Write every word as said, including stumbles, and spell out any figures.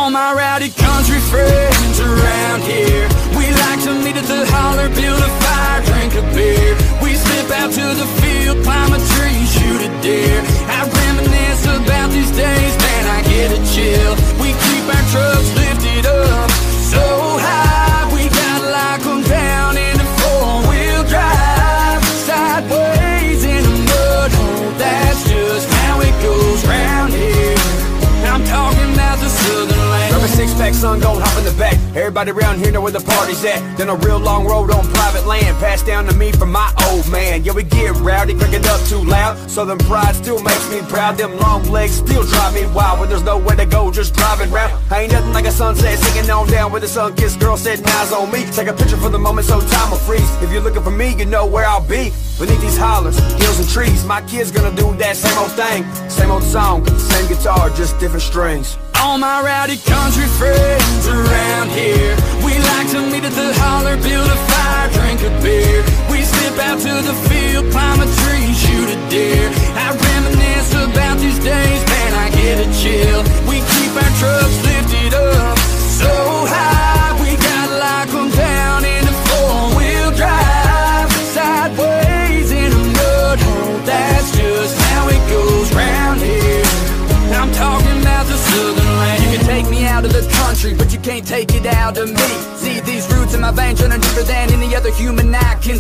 All my rowdy country friends around here, we like to meet at the holler, build a fire, drink a beer. We slip out to the field, climb a tree, shoot a deer. I reminisce about these days, man, I get a chill. We keep our trucks lifted up so high, we gotta lock them down in the four-wheel drive. Sideways in the mud hole, that's just how it goes round here. I'm talking about the southern land. Grab a six-pack, son, gon' hop in the back. Everybody around here know where the party's at. Then a real long road on private land, passed down to me from my old man. Yeah, we get rowdy, crank it up too loud. Southern pride still makes me proud. Them long legs still drive me wild. When there's nowhere to go, just driving round. Ain't nothing like a sunset, singing on down where the sun-kissed girl said eyes on me. Take a picture for the moment so time will freeze. If you're looking for me, you know where I'll be. Beneath these hollers, hills and trees, my kids gonna do that same old thing. Same old song, same guitar, just different strings. All my rowdy country friends around here, we like to meet at the holler, build a fire, drink a beer. We slip out to the field, climb a tree, shoot a deer. I reminisce about these days, man, I get a chill. We keep our trucks lifted up so high, we gotta lock them down in the four-wheel drive. Sideways in a mud hole, that's just how it goes round here. I'm talking about the southern land. You can take me out of the country, but you can't take it out of me. See these roots in my veins running deeper than any other human I can